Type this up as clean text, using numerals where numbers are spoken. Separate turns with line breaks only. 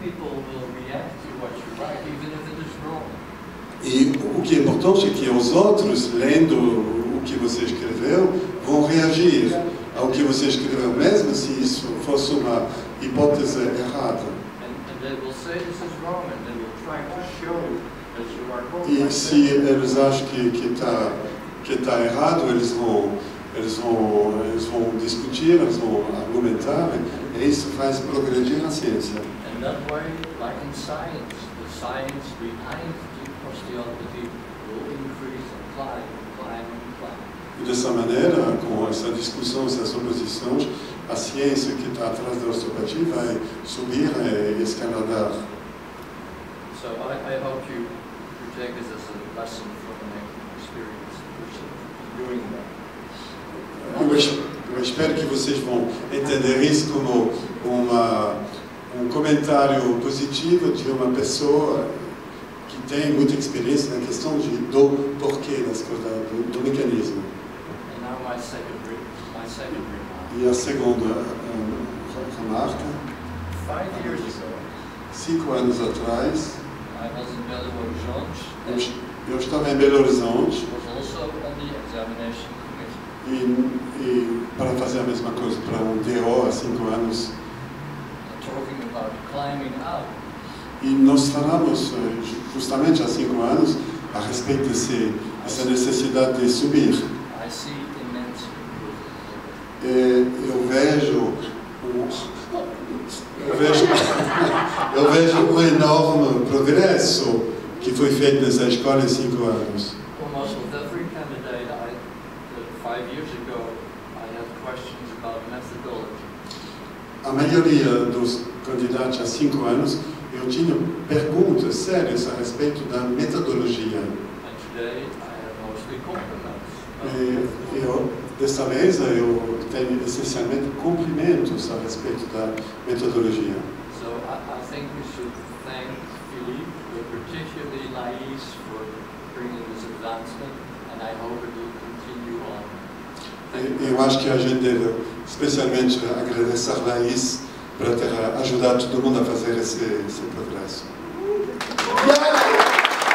people will react to what you write, even if it is wrong.
E o que é importante é que os outros, lendo o que você escreveu, vão reagir ao que você escreveu, mesmo se isso fosse uma hipótese errada.
And they will say this is wrong, and they will try to show that you are wrong.
E se eles acham que está errado, eles vão discutir, eles vão argumentar, e isso faz progredir a ciência.
And that way, like in science, the science behind the osteopathy will increase and climb and climb and climb.
E dessa maneira, com essa discussão, essas oposições, a ciência que está atrás da osteopatia vai subir e escaladar.
So I hope you take this as a lesson from my experience doing that.
Eu espero que vocês vão entender isso como um comentário positivo de uma pessoa que tem muita experiência na questão do porquê das coisas, do mecanismo.
And now my second remark.
E a segunda remarca.
5 years ago,
5 anos atrás,
I was in Belo Horizonte.
eu estava em Belo Horizonte.
Was also on the examination committee.
E para fazer a mesma coisa para um DO há 5 anos.
Talking about climbing up.
E nós falamos justamente há 5 anos a respeito dessa necessidade de subir.
I see immense improvement.
Eu vejo um enorme progresso que foi feito nessa escola em 5 anos.
Almost with every candidate 5 years ago, I had questions about methodology.
A maioria dos candidatos há 5 anos, eu tinha perguntas sérias a respeito da metodologia.
And today, I have mostly compliments.
Dessa vez, eu tenho essencialmente cumprimentos a respeito da metodologia.
So I think we should thank Philippe, but particularly Laís, for bringing this advancement, and I hope it will continue on.
Eu acho que a gente deve especialmente agradecer a Laís por ter ajudado todo mundo a fazer esse progresso.